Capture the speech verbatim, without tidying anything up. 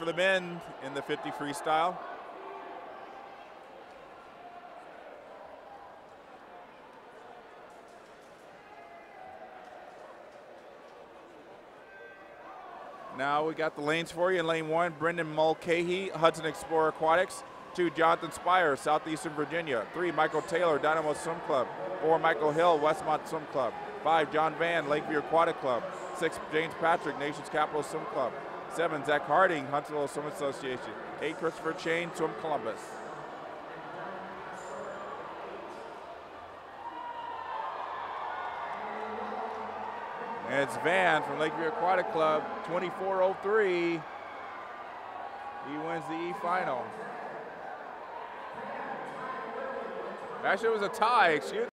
for the men in the fifty freestyle. Now we got the lanes for you. In lane one, Brendan Mulcahy, Hudson Explorer Aquatics. Two, Jonathan Spire, Southeastern Virginia. Three, Michael Taylor, Dynamo Swim Club. Four, Michael Hill, Westmont Swim Club. Five, John Van, Lakeview Aquatic Club. Six, James Patrick, Nation's Capital Swim Club. Seven, Zach Harding, Huntsville Swim Association. Eight, Christopher Chain, Swim Columbus. And it's Van from Lakeview Aquatic Club, twenty-four oh three. He wins the E-final. Actually, it was a tie, excuse me.